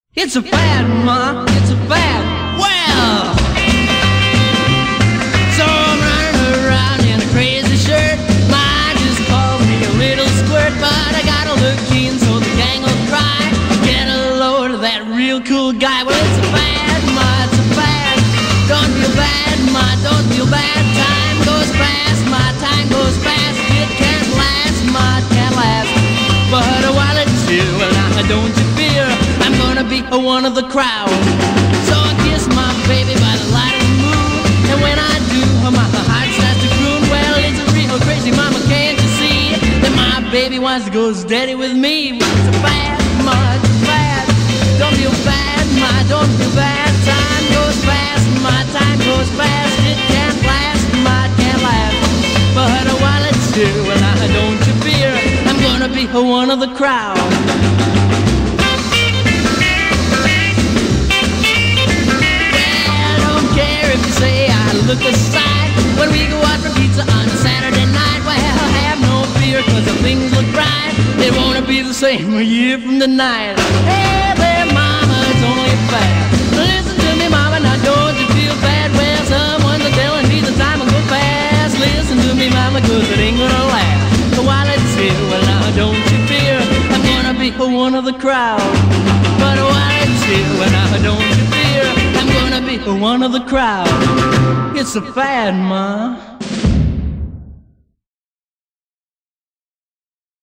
It's a fad, ma, it's a fad. Well, so I'm running around in a crazy shirt. Ma just calls me a little squirt, but I gotta look keen so the gang will cry. Get a load of that real cool guy. Well, it's a fad, ma, it's a fad. Don't feel bad, ma, don't feel bad. Time goes fast, ma, time goes fast. It can't last, ma, it can't last. But a while it's here, well now don't you fear, I'm gonna be one of the crowd. So I kiss my baby by the light of the moon, and when I do, my heart starts to croon. Well, it's a real crazy mama, can't you see that my baby wants to go steady with me? It's a fad, ma, it's a fad. Don't feel bad, ma, don't feel bad. Time goes fast, my time goes fast. It can't last, ma, it can't last. But a while it's here, well now don't you fear, I'm gonna be one of the crowd. Look aside when we go out for pizza on a Saturday night. Well, have no fear, cause the things look bright. They won't be the same a year from tonight. Hey there, mama, it's only a fad. Listen to me, mama, now don't you feel bad? Well, someone's telling me the time will go fast. Listen to me, mama, cause it ain't gonna last. So while it's here, well, now don't you fear, I'm gonna be one of the crowd. But while it's here, well, now don't you fear, I'm gonna be one of the crowd. It's a fad, ma.